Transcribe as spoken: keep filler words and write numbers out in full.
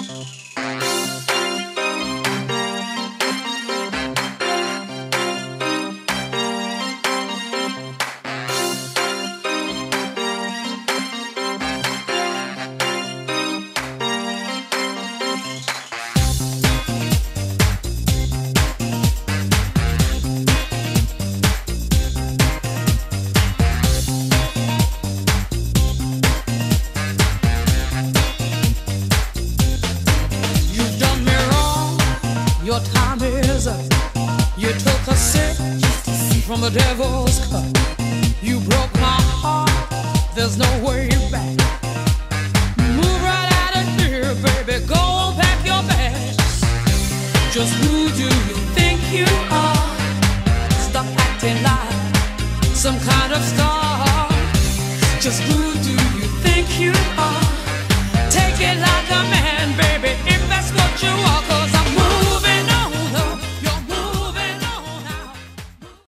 Your time is up. You took a sip from the devil's cup. You broke my heart. There's no way back. Move right out of here, baby. Go pack your bags. Just who do you think you are? Stop acting like some kind of star. Just who do you think you are?